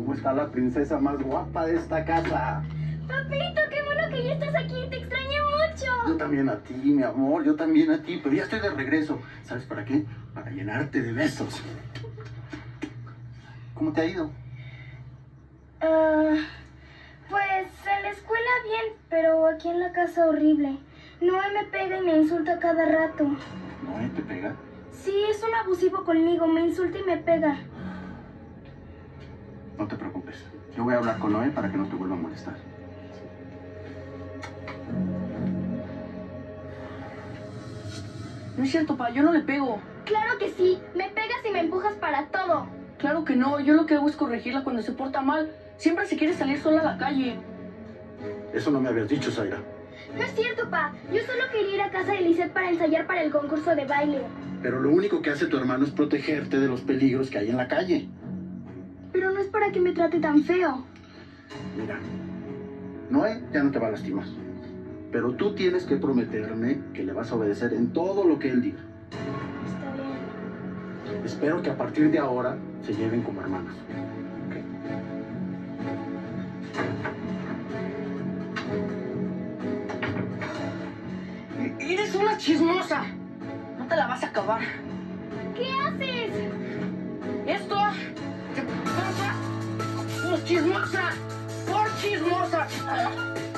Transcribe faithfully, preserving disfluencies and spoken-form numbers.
¿Cómo está la princesa más guapa de esta casa? Papito, qué bueno que ya estás aquí, te extrañé mucho. Yo también a ti, mi amor, yo también a ti, pero ya estoy de regreso. ¿Sabes para qué? Para llenarte de besos. ¿Cómo te ha ido? Ah, pues en la escuela bien, pero aquí en la casa horrible. Noé me pega y me insulta cada rato. ¿Noé te pega? Sí, es un abusivo conmigo, me insulta y me pega. No te preocupes, yo voy a hablar con Noé para que no te vuelva a molestar. No es cierto, pa, yo no le pego. Claro que sí, me pegas y me empujas para todo. Claro que no, yo lo que hago es corregirla cuando se porta mal. Siempre se quiere salir sola a la calle. Eso no me habías dicho, Zaira. No es cierto, pa. Yo solo quería ir a casa de Lisette para ensayar para el concurso de baile. Pero lo único que hace tu hermano es protegerte de los peligros que hay en la calle. Pero no es para que me trate tan feo. Mira, Noé ya no te va a lastimar. Pero tú tienes que prometerme que le vas a obedecer en todo lo que él diga. Está bien. Espero que a partir de ahora se lleven como hermanos. ¿Ok? Eres una chismosa. No te la vas a acabar. ¿Qué haces? Esto se pasa por chismosa. Por chismosa.